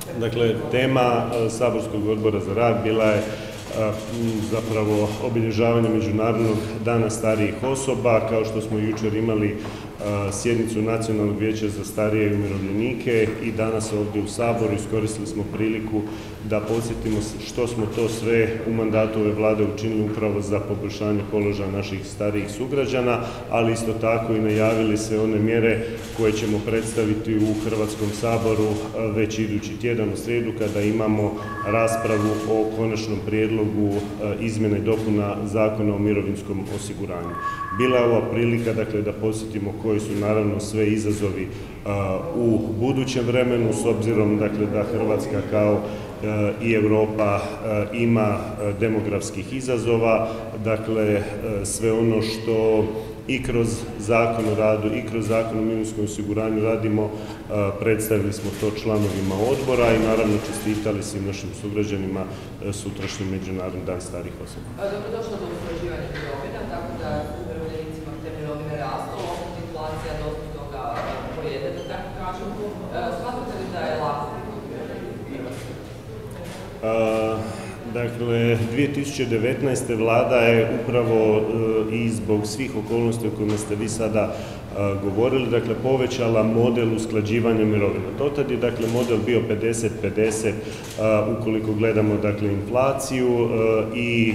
Dakle, tema Saborskog odbora za rad bila je zapravo obilježavanje Međunarodnog dana starijih osoba. Kao što smo jučer imali sjednicu Nacionalnog vijeća za starije i umirovljenike i danas ovdje u Saboru iskoristili smo priliku da podsjetimo što smo to sve u mandatu ove Vlade učinili upravo za poboljšanje položaja naših starijih sugrađana, ali isto tako i najavili sve one mjere koje ćemo predstaviti u Hrvatskom saboru već idući tjedan u srijedu kada imamo raspravu o konačnom prijedlogu izmjena i dopuna Zakona o mirovinskom osiguranju. Bila je ova prilika da podsjetimo koji su naravno sve izazovi u budućem vremenu s obzirom da Hrvatska kao i Europa ima demografskih izazova, sve ono što i kroz Zakon o radu i kroz Zakon o mirovinskom osiguranju radimo, predstavili smo to članovima odbora i naravno čestitali svim našim sugrađanima sutrašnji Međunarodni dan starih osoba. Dobro došlo do usklađivanja mirovina, tako da umirovljenicima te mirovine rastu, inflacija dosta toga pojede, da tako kažem. Smatrate li da je lako? 2019. Vlada je upravo i zbog svih okolnosti o kojima ste vi sada govorili, povećala model usklađivanja mirovina. Dotad je model bio 50-50 ukoliko gledamo inflaciju i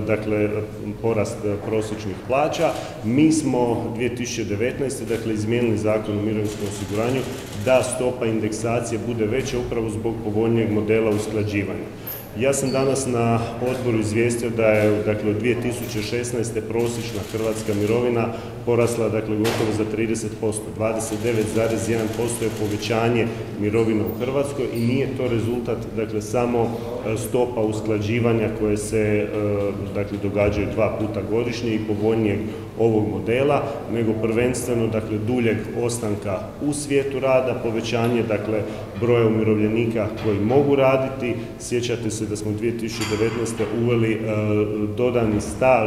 porast prosječnih plaća. Mi smo 2019. Izmijenili Zakon o mirovinskom osiguranju da stopa indeksacije bude veća upravo zbog povoljnijeg modela usklađivanja. Ja sam danas na odboru izvijestio da je od 2016. prosječna hrvatska mirovina porasla gotovo za 30%, 29,1% je povećanje mirovina u Hrvatskoj i nije to rezultat samo stopa usklađivanja koje se događaju 2 puta godišnje i povoljnijeg ovog modela, nego prvenstveno duljeg ostanka u svijetu rada, povećanje broja umirovljenika koji mogu raditi. Sjećate se da smo 2019. uveli dodani staž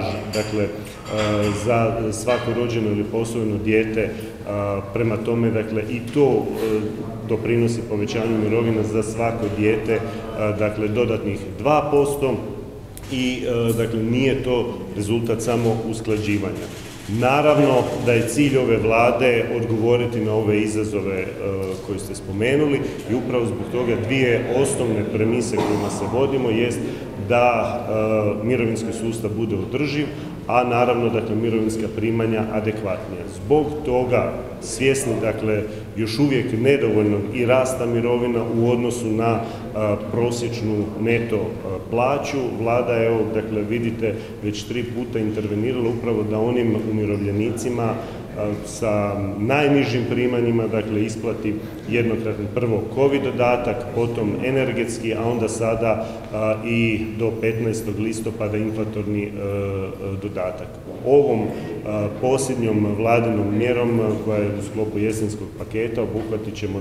za svako rođeno ili posvojeno dijete, prema tome i to doprinosi povećanju mirovina za svako dijete dodatnih 2% i nije to rezultat samo usklađivanja. Naravno da je cilj ove Vlade odgovoriti na ove izazove koje ste spomenuli i upravo zbog toga dvije osnovne premise kojima se vodimo jest da mirovinski sustav bude održiv, a naravno mirovinska primanja adekvatnija. Zbog toga svjesni još uvijek nedovoljnog i rasta mirovina u odnosu na prosječnu neto plaću, Vlada je vidite već 3 puta intervenirala upravo da onim umirovljenicima sa najnižim primanjima isplati jednokratni prvo COVID dodatak, potom energetski, a onda sada i do 15. listopada inflatorni dodatak. Ovom posljednjom vladinom mjerom koja je u sklopu jesenskog paketa obuhvatit ćemo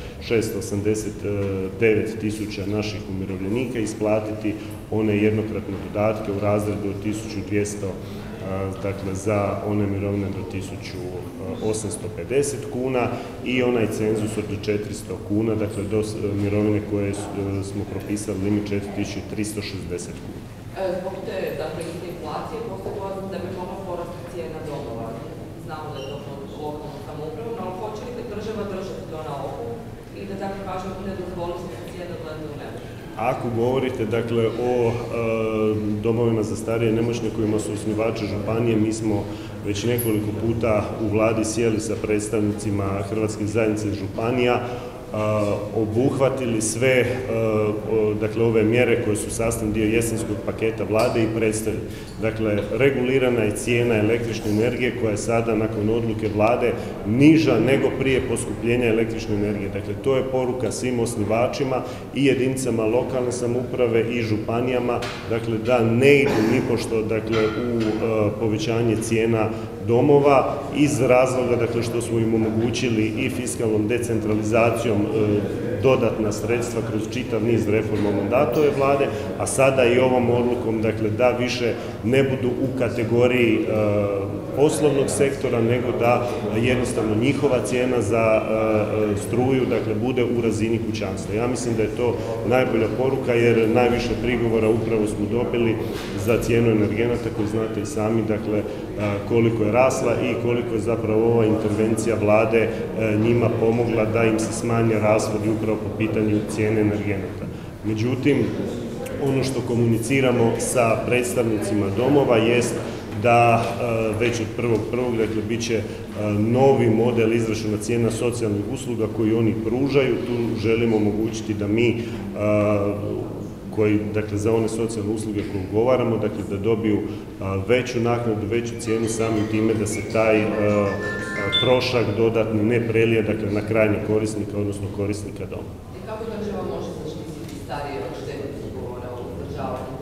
689.000 naših umirovljenika, isplatiti one jednokratne dodatke u razredu od 1.200 za one mirovine do 1.850 kuna i onaj cenzus od 400 kuna, do mirovine koje smo propisali limit 4.360 kuna. Zbog te inflacije postoji bojazan da bi mogla porasti cijena domova. Znamo da je to lokalno samoupravno, ali hoće li država držati to na oku i da tako kažem ne dozvoliti da cijena gleda u nebo? Ako govorite o domovima za starije i nemoćne kojima su osnivači županije, mi smo već nekoliko puta u Vladi sjeli sa predstavnicima hrvatskih zajednica i županija, obuhvatili sve ove mjere koje su sastavni dio jesenskog paketa Vlade i predstavili. Regulirana je cijena električne energije koja je sada nakon odluke Vlade niža nego prije poskupljenja električne energije. To je poruka svim osnivačima i jedinicama lokalne samouprave i županijama da ne idu nipošto u povećanje cijena domova iz razloga što smo im omogućili i fiskalnom decentralizacijom dodatna sredstva kroz čitav niz reforma u mandatu ove vlade, a sada i ovom odlukom dakle, da više ne budu u kategoriji poslovnog sektora, nego da jednostavno njihova cijena za struju dakle, bude u razini kućanstva. Ja mislim da je to najbolja poruka, jer najviše prigovora upravo smo dobili za cijenu energenata, koju znate i sami dakle, koliko je rasla i koliko je zapravo ova intervencija vlade njima pomogla da im se smanje rashodi upravo po pitanju cijene energenata. Međutim, ono što komuniciramo sa predstavnicima domova jest da već od 1.1. dakle, bit će novi model izračuna cijena socijalnih usluga koji oni pružaju. Tu želimo omogućiti da mi koji, dakle, za one socijalne usluge koje ugovaramo, dakle, da dobiju veću naknadu, veću cijenu, samim time da se taj trošak dodatni ne prelije, dakle, na krajnjeg korisnika, odnosno korisnika doma. I kako država može zaštititi starije od štetnih ugovora o uzdržavanju?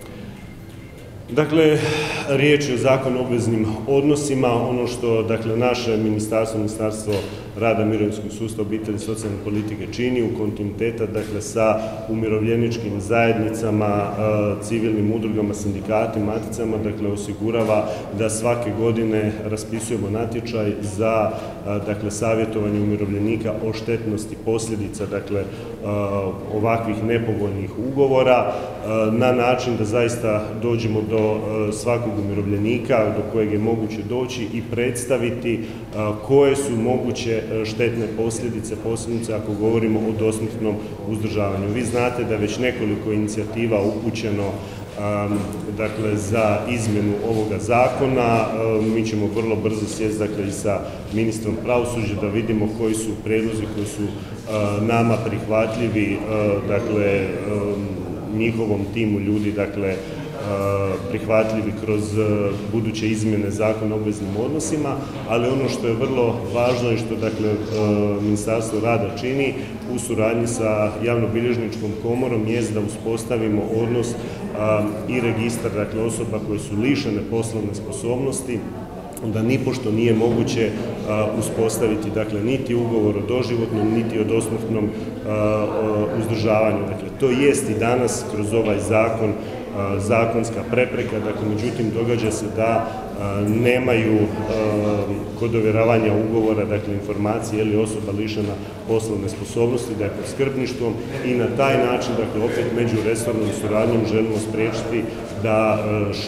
Dakle, riječ je o Zakonu o obveznim odnosima. Ono što dakle, naše Ministarstvo rada, mirovinskog sustava, obitelji i socijalne politike čini u kontinuiteta dakle, sa umirovljeničkim zajednicama, civilnim udrugama, sindikatima, maticama, dakle, osigurava da svake godine raspisujemo natječaj za dakle, savjetovanje umirovljenika o štetnosti posljedica dakle, ovakvih nepovoljnih ugovora na način da zaista dođemo do svakog umirovljenika do kojeg je moguće doći i predstaviti koje su moguće štetne posljedice ako govorimo o dosmrtnom uzdržavanju. Vi znate da je već nekoliko inicijativa upućeno dakle, za izmjenu ovoga zakona. Mi ćemo vrlo brzo sjesti dakle, i sa ministrom pravosuđa da vidimo koji su prijedlozi koji su nama prihvatljivi, dakle, njihovom timu ljudi, dakle, prihvatljivi kroz buduće izmjene Zakona o obveznim odnosima, ali ono što je vrlo važno i što dakle, Ministarstvo rada čini u suradnji sa javnobilježničkom komorom jest da uspostavimo odnos i registar dakle, osoba koje su lišene poslovne sposobnosti, onda nipošto nije moguće uspostaviti dakle, niti ugovor o doživotnom, niti o dosmrtnom uzdržavanju. Dakle, to jest i danas kroz ovaj zakon zakonska prepreka, dakle, međutim događa se da nemaju kod ovjeravanja ugovora, dakle, informacije je li osoba lišena poslovne sposobnosti, da je pod skrbništvom i na taj način, dakle, opet međuresornom suradnjom želimo spriječiti da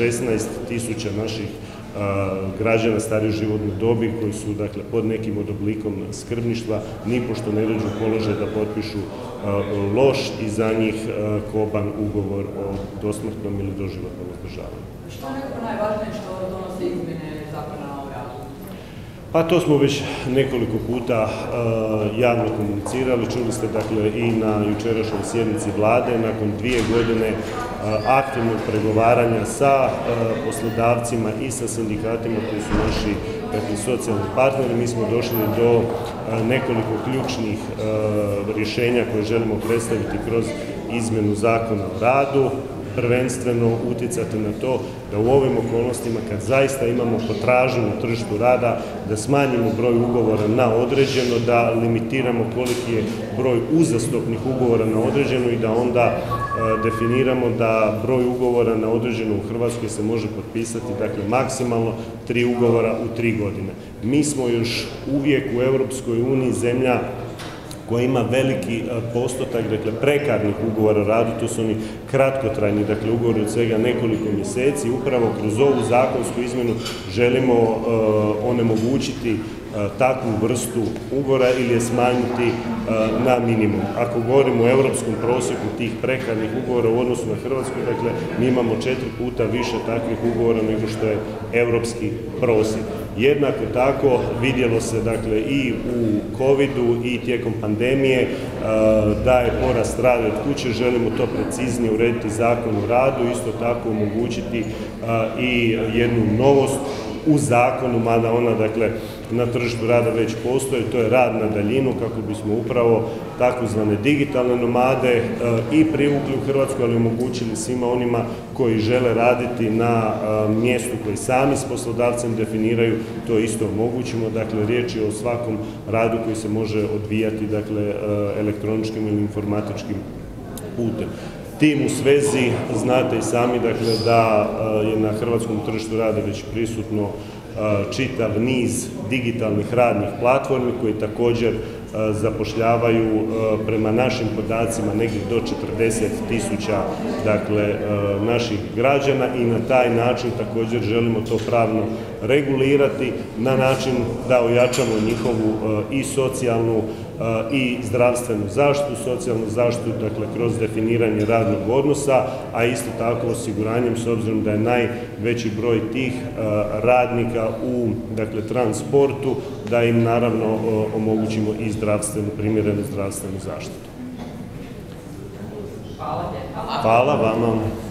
16.000 naših građana starije životne dobi koji su dakle, pod nekim od oblikom skrbništva nipošto ne dođu u položaj da potpišu loš i za njih koban ugovor o dosmrtnom ili doživotnom uzdržavanju. Što je nekako najvažnije što donose izmjene zakona o radu? Pa to smo već nekoliko puta javno komunicirali. Čuli ste dakle i na jučerašnjoj sjednici vlade, nakon 2 godine aktivnog pregovaranja sa poslodavcima i sa sindikatima koji su naši dakle, socijalni partneri, mi smo došli do nekoliko ključnih rješenja koje želimo predstaviti kroz izmjenu Zakona o radu. Prvenstveno utjecati na to da u ovim okolnostima kad zaista imamo potražnju na tržištu rada, da smanjimo broj ugovora na određeno, da limitiramo koliki je broj uzastopnih ugovora na određeno i da onda definiramo da broj ugovora na određeno u Hrvatskoj se može potpisati dakle maksimalno 3 ugovora u 3 godine. Mi smo još uvijek u Europskoj uniji zemlja koja ima veliki postotak dakle, prekarnih ugovora o radu, to su oni kratkotrajni dakle, ugovori od svega nekoliko mjeseci. Upravo kroz ovu zakonsku izmjenu želimo onemogućiti takvu vrstu ugovora ili je smanjiti na minimum. Ako govorimo o europskom prosjeku tih prekarnih ugovora u odnosu na Hrvatsku, dakle, mi imamo 4 puta više takvih ugovora nego što je europski prosjek. Jednako tako vidjelo se dakle, i u covidu i tijekom pandemije da je porast rada od kuće, želimo to preciznije urediti Zakon o radu, isto tako omogućiti i jednu novost u zakonu, mada ona dakle, na tržištu rada već postoje, to je rad na daljinu, kako bismo upravo takozvane digitalne nomade i privukli u Hrvatsku, ali omogućili svima onima koji žele raditi na mjestu koji sami s poslodavcem definiraju, to isto omogućimo. Dakle, riječ je o svakom radu koji se može odvijati, dakle, elektroničkim ili informatičkim putem. Tim u svezi znate i sami, dakle, da je na hrvatskom tržištu rada već prisutno čitav niz digitalnih radnih platformi koji također zapošljavaju prema našim podacima negdje do 40.000 dakle, naših građana i na taj način također želimo to pravno regulirati na način da ojačamo njihovu i socijalnu i zdravstvenu zaštitu, socijalnu zaštitu, dakle kroz definiranje radnog odnosa, a isto tako osiguranjem, s obzirom da je najveći broj tih radnika u, dakle, transportu, da im naravno omogućimo i primjerenu zdravstvenu zaštitu. Hvala lijepa. Hvala vama.